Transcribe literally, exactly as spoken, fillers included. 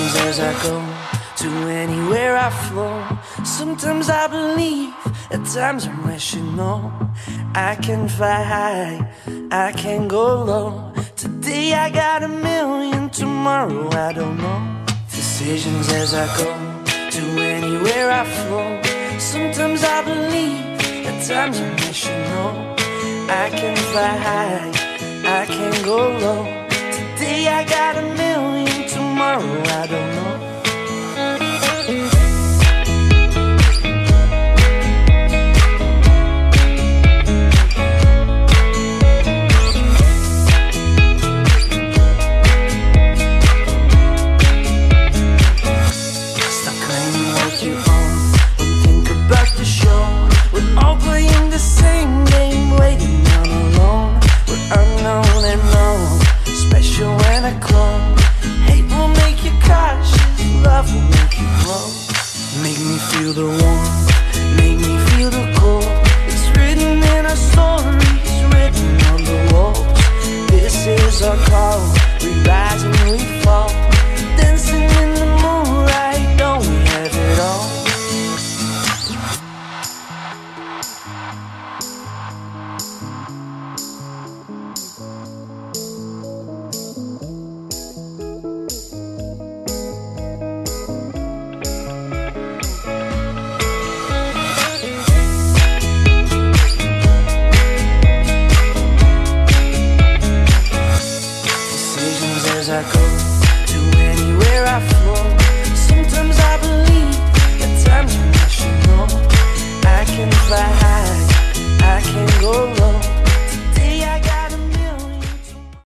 Decisions as I go, to anywhere I flow. Sometimes I believe, at times I'm rational. I can fly high, I can go low. Today I got a million, tomorrow I don't know. Decisions as I go, to anywhere I flow. Sometimes I believe, at times I'm rational. I can fly high, I can go low. Today I got a million, tomorrow I don't know.